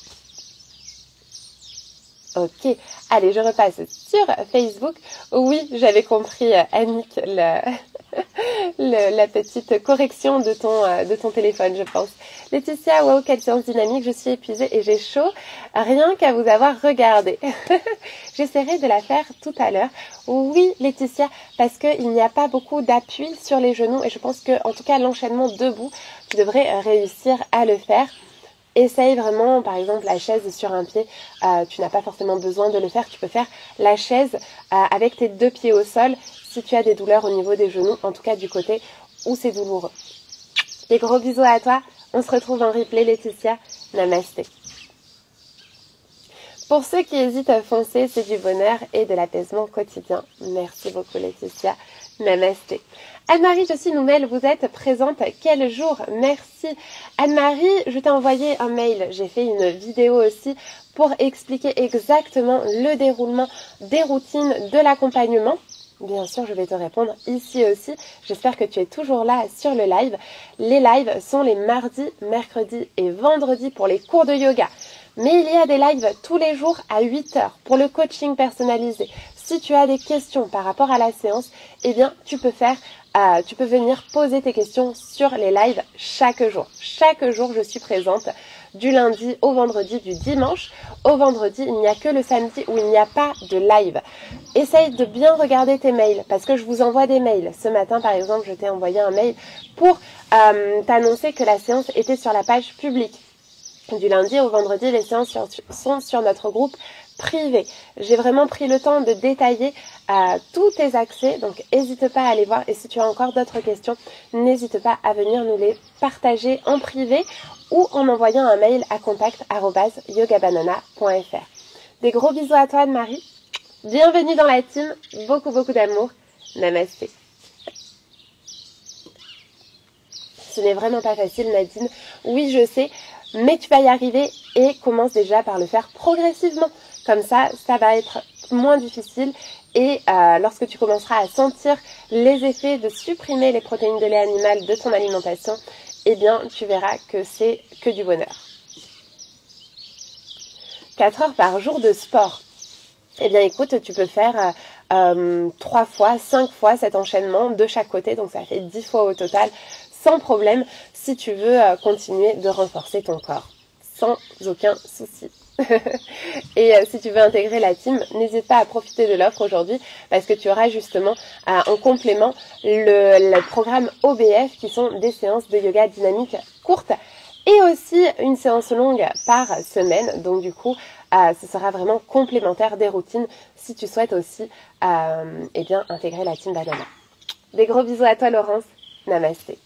Ok, allez, je repasse sur Facebook. Oui, j'avais compris, Annick, le, le, la petite correction de ton, de ton téléphone, je pense. Laetitia, waouh, quelle séance dynamique, je suis épuisée et j'ai chaud, rien qu'à vous avoir regardé. J'essaierai de la faire tout à l'heure. Oui, Laetitia, parce qu'il n'y a pas beaucoup d'appui sur les genoux et je pense que, en tout cas, l'enchaînement debout, tu devrais réussir à le faire. Essaye vraiment, par exemple, la chaise sur un pied. Euh, tu n'as pas forcément besoin de le faire. Tu peux faire la chaise euh, avec tes deux pieds au sol si tu as des douleurs au niveau des genoux, en tout cas du côté où c'est douloureux. Des gros bisous à toi. On se retrouve en replay, Laetitia. Namasté. Pour ceux qui hésitent à foncer, c'est du bonheur et de l'apaisement quotidien. Merci beaucoup, Laetitia. Namasté. Anne-Marie, je suis Noumelle, vous êtes présente quel jour? Merci. Anne-Marie, je t'ai envoyé un mail, j'ai fait une vidéo aussi pour expliquer exactement le déroulement des routines de l'accompagnement. Bien sûr, je vais te répondre ici aussi. J'espère que tu es toujours là sur le live. Les lives sont les mardis, mercredis et vendredis pour les cours de yoga. Mais il y a des lives tous les jours à huit heures pour le coaching personnalisé. Si tu as des questions par rapport à la séance, eh bien, tu peux faire, euh, tu peux venir poser tes questions sur les lives chaque jour. Chaque jour, je suis présente du lundi au vendredi, du dimanche au vendredi. Il n'y a que le samedi où il n'y a pas de live. Essaye de bien regarder tes mails parce que je vous envoie des mails. Ce matin, par exemple, je t'ai envoyé un mail pour euh, t'annoncer que la séance était sur la page publique. Du lundi au vendredi, les séances sont sur notre groupe privé. J'ai vraiment pris le temps de détailler euh, tous tes accès, donc n'hésite pas à aller voir. Et si tu as encore d'autres questions, n'hésite pas à venir nous les partager en privé ou en envoyant un mail à contact arobase yogabanana point f r. Des gros bisous à toi, Anne-Marie. Bienvenue dans la team. Beaucoup, beaucoup d'amour. Namasté. Ce n'est vraiment pas facile, Nadine. Oui, je sais. Mais tu vas y arriver et commence déjà par le faire progressivement. Comme ça, ça va être moins difficile et euh, lorsque tu commenceras à sentir les effets de supprimer les protéines de lait animal de ton alimentation, eh bien, tu verras que c'est que du bonheur. quatre heures par jour de sport. Eh bien, écoute, tu peux faire euh, trois fois, cinq fois cet enchaînement de chaque côté. Donc, ça fait dix fois au total. Sans problème, si tu veux euh, continuer de renforcer ton corps, sans aucun souci. Et euh, si tu veux intégrer la team, n'hésite pas à profiter de l'offre aujourd'hui parce que tu auras justement euh, en complément le, le programme O B F qui sont des séances de yoga dynamique courtes et aussi une séance longue par semaine. Donc du coup, euh, ce sera vraiment complémentaire des routines si tu souhaites aussi euh, eh bien, intégrer la team Banana. Des gros bisous à toi, Laurence. Namasté.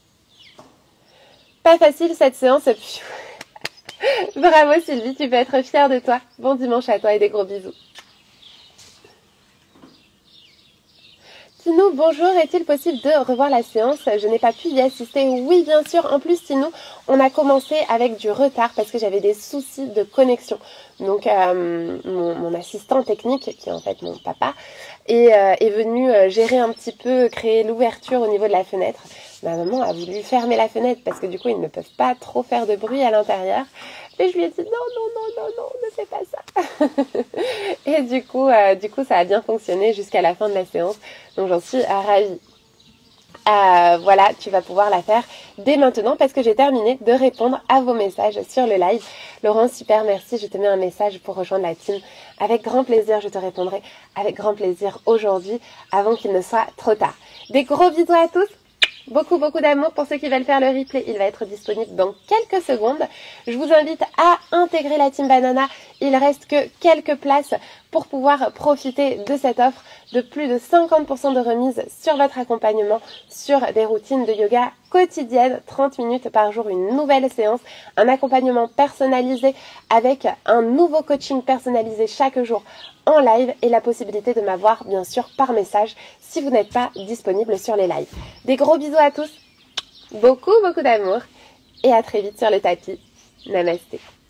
Pas facile cette séance. Bravo Sylvie, tu peux être fière de toi. Bon dimanche à toi et des gros bisous. Tinou, bonjour, est-il possible de revoir la séance? Je n'ai pas pu y assister. Oui, bien sûr. En plus, Tinou, on a commencé avec du retard parce que j'avais des soucis de connexion. Donc, euh, mon, mon assistant technique, qui est en fait mon papa, est, euh, est venu gérer un petit peu, créer l'ouverture au niveau de la fenêtre. Ma maman a voulu fermer la fenêtre parce que du coup, ils ne peuvent pas trop faire de bruit à l'intérieur. Mais je lui ai dit non, non, non, non, non, ne fais pas ça. Et du coup, euh, du coup, ça a bien fonctionné jusqu'à la fin de la séance. Donc, j'en suis ravie. Euh, voilà, tu vas pouvoir la faire dès maintenant parce que j'ai terminé de répondre à vos messages sur le live. Laurent, super, merci. Je te mets un message pour rejoindre la team. Avec grand plaisir, je te répondrai avec grand plaisir aujourd'hui avant qu'il ne soit trop tard. Des gros bisous à tous. Beaucoup, beaucoup d'amour pour ceux qui veulent faire le replay. Il va être disponible dans quelques secondes. Je vous invite à intégrer la Team Banana. Il reste que quelques places pour pouvoir profiter de cette offre de plus de cinquante pour cent de remise sur votre accompagnement, sur des routines de yoga quotidiennes, trente minutes par jour, une nouvelle séance, un accompagnement personnalisé avec un nouveau coaching personnalisé chaque jour en live et la possibilité de m'avoir bien sûr par message si vous n'êtes pas disponible sur les lives. Des gros bisous à tous, beaucoup beaucoup d'amour et à très vite sur le tapis. Namasté.